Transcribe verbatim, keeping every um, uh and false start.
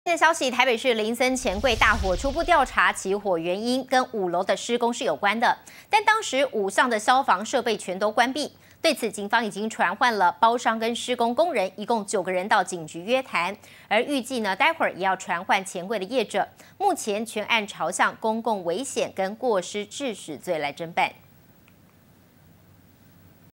的消息，台北市林森钱柜大火初步调查，起火原因跟五楼的施工是有关的，但当时五项的消防设备全都关闭。对此，警方已经传唤了包商跟施工工人，一共九个人到警局约谈，而预计呢，待会儿也要传唤钱柜的业者。目前全案朝向公共危险跟过失致死罪来侦办。